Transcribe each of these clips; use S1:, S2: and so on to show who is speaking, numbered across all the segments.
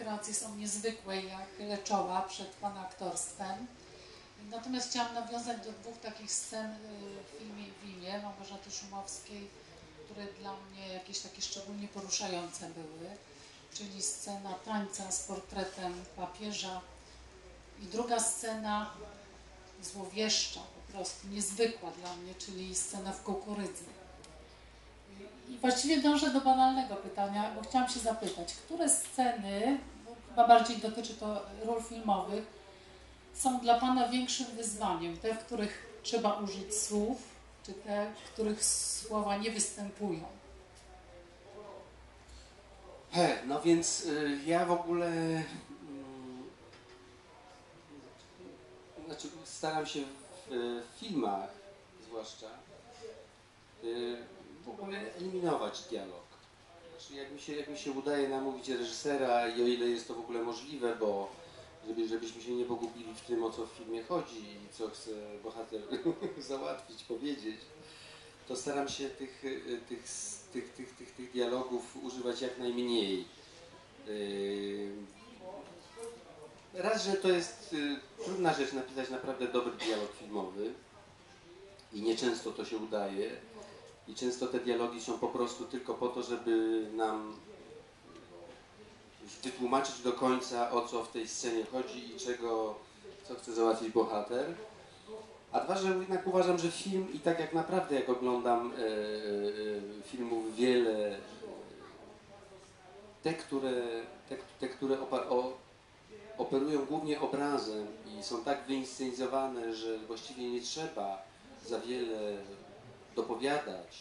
S1: kreacje są niezwykłe, jak Leczoła przed Pana aktorstwem. Natomiast chciałam nawiązać do dwóch takich scen w filmie Winie Małgorzaty Szumowskiej, które dla mnie jakieś takie szczególnie poruszające były, czyli scena tańca z portretem papieża i druga scena złowieszcza, po prostu niezwykła dla mnie, czyli scena w kukurydzy. I właściwie dążę do banalnego pytania, bo chciałam się zapytać, które sceny, chyba bardziej dotyczy to ról filmowych, są dla Pana większym wyzwaniem? Te, w których trzeba użyć słów, czy te, w których słowa nie występują?
S2: No więc ja w ogóle znaczy staram się w filmach zwłaszcza w ogóle eliminować dialog. Znaczy jak mi się udaje namówić reżysera i o ile jest to w ogóle możliwe, bo żebyśmy się nie pogubili w tym, o co w filmie chodzi i co chce bohater załatwić, powiedzieć, to staram się tych dialogów używać jak najmniej. Raz, że to jest trudna rzecz napisać naprawdę dobry dialog filmowy i nieczęsto to się udaje i często te dialogi są po prostu tylko po to, żeby nam wytłumaczyć do końca, o co w tej scenie chodzi i co chce załatwić bohater. A dwa, że jednak uważam, że film i tak jak naprawdę jak oglądam filmów wiele, te, które operują głównie obrazem i są tak wyinscenizowane, że właściwie nie trzeba za wiele dopowiadać,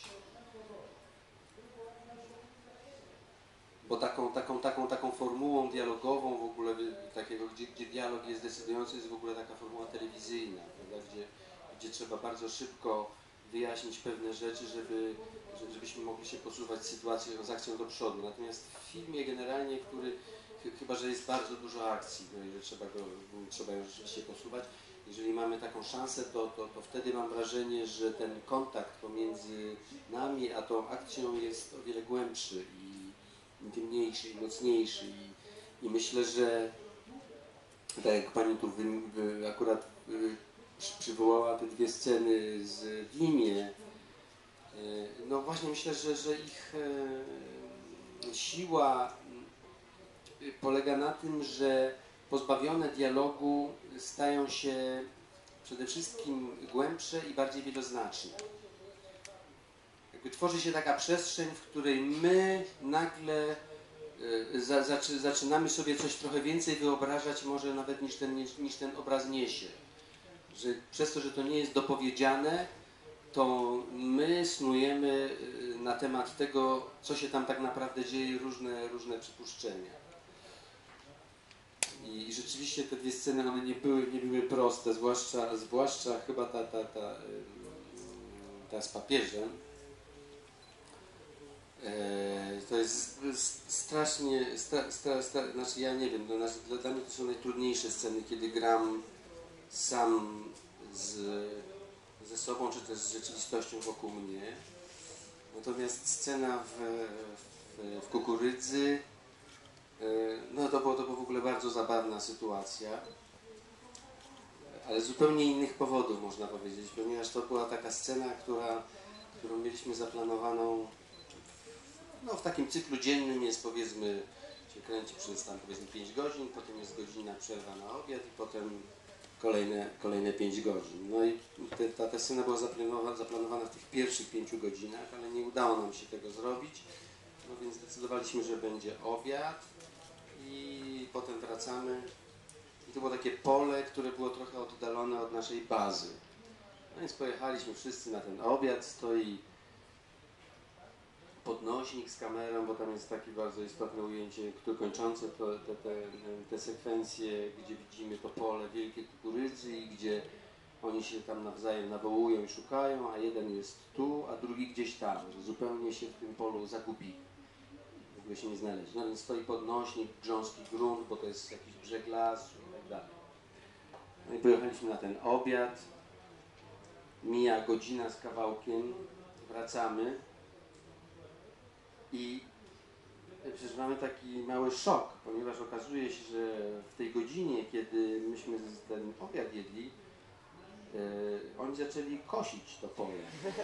S2: bo taką formułą dialogową w ogóle, takiego, gdzie dialog jest decydujący, jest w ogóle taka formuła telewizyjna, prawda? Gdzie trzeba bardzo szybko wyjaśnić pewne rzeczy, żebyśmy mogli się posuwać z akcją do przodu. Natomiast w filmie generalnie, chyba że jest bardzo dużo akcji, no i że trzeba ją rzeczywiście posuwać, jeżeli mamy taką szansę, to wtedy mam wrażenie, że ten kontakt pomiędzy nami a tą akcją jest o wiele głębszy i intymniejszy i mocniejszy i myślę, że tak jak Pani tu akurat przywołała te dwie sceny z Wimie, no właśnie myślę, że ich siła polega na tym, że pozbawione dialogu stają się przede wszystkim głębsze i bardziej wieloznaczne. Jakby tworzy się taka przestrzeń, w której my nagle zaczynamy sobie coś trochę więcej wyobrażać, może nawet niż ten obraz niesie. Że przez to, że to nie jest dopowiedziane, to my snujemy na temat tego, co się tam tak naprawdę dzieje, różne przypuszczenia. I rzeczywiście te dwie sceny, one nie były proste, zwłaszcza chyba ta z papieżem. To jest strasznie, znaczy ja nie wiem, dla mnie to są najtrudniejsze sceny, kiedy gram sam ze sobą, czy też z rzeczywistością wokół mnie. Natomiast scena w kukurydzy, no to była w ogóle bardzo zabawna sytuacja, ale z zupełnie innych powodów można powiedzieć, ponieważ to była taka scena, którą mieliśmy zaplanowaną w takim cyklu dziennym, jest powiedzmy, się kręci przez tam powiedzmy 5 godzin, potem jest godzina przerwa na obiad i potem kolejne 5 godzin. No i ta scena była zaplanowana w tych pierwszych 5 godzinach, ale nie udało nam się tego zrobić, no więc zdecydowaliśmy, że będzie obiad i potem wracamy i to było takie pole, które było trochę oddalone od naszej bazy. No więc pojechaliśmy wszyscy na ten obiad, stoi podnośnik z kamerą, bo tam jest takie bardzo istotne ujęcie, kończące te sekwencje, gdzie widzimy to pole wielkiej kukurydzy i gdzie oni się tam nawzajem nawołują i szukają, a jeden jest tu, a drugi gdzieś tam, że zupełnie się w tym polu zagubili. W ogóle się nie znaleźli. No więc stoi podnośnik, grząski grunt, bo to jest jakiś brzeg lasu i tak dalej. No i pojechaliśmy na ten obiad, mija godzina z kawałkiem, wracamy i przeżywamy taki mały szok, ponieważ okazuje się, że w tej godzinie, kiedy myśmy ten obiad jedli, oni zaczęli kosić to pole.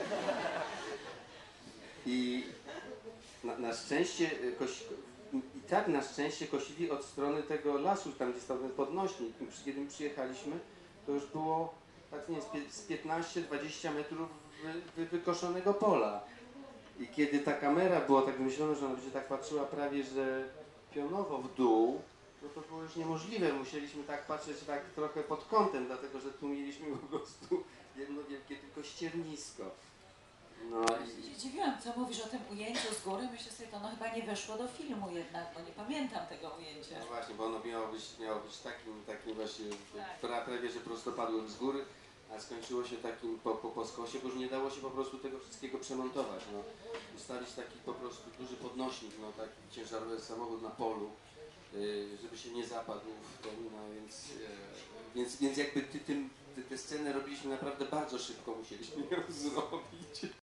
S2: I na szczęście na szczęście kosili od strony tego lasu, tam gdzie stał ten podnośnik. Kiedy przyjechaliśmy, to już było tak nie wiem, z 15-20 metrów wykoszonego pola. I kiedy ta kamera była tak wymyślona, że ona będzie tak patrzyła prawie, że pionowo w dół, no to było już niemożliwe. Musieliśmy tak patrzeć tak trochę pod kątem, dlatego że tu mieliśmy po prostu jedno wielkie tylko ściernisko. No
S3: się dziwiłam, co mówisz o tym ujęciu z góry. Myślę sobie, to no chyba nie weszło do filmu jednak, bo nie pamiętam tego ujęcia.
S2: No właśnie, bo ono miało być takim właśnie
S3: Tak.
S2: prawie, że prostopadłym z góry, a skończyło się takim po skosie, bo już nie dało się po prostu tego wszystkiego przemontować. No. Ustawić taki po prostu duży podnośnik, no, taki ciężarowy samochód na polu, żeby się nie zapadł w ten, no, więc jakby tę scenę robiliśmy naprawdę bardzo szybko, musieliśmy ją zrobić.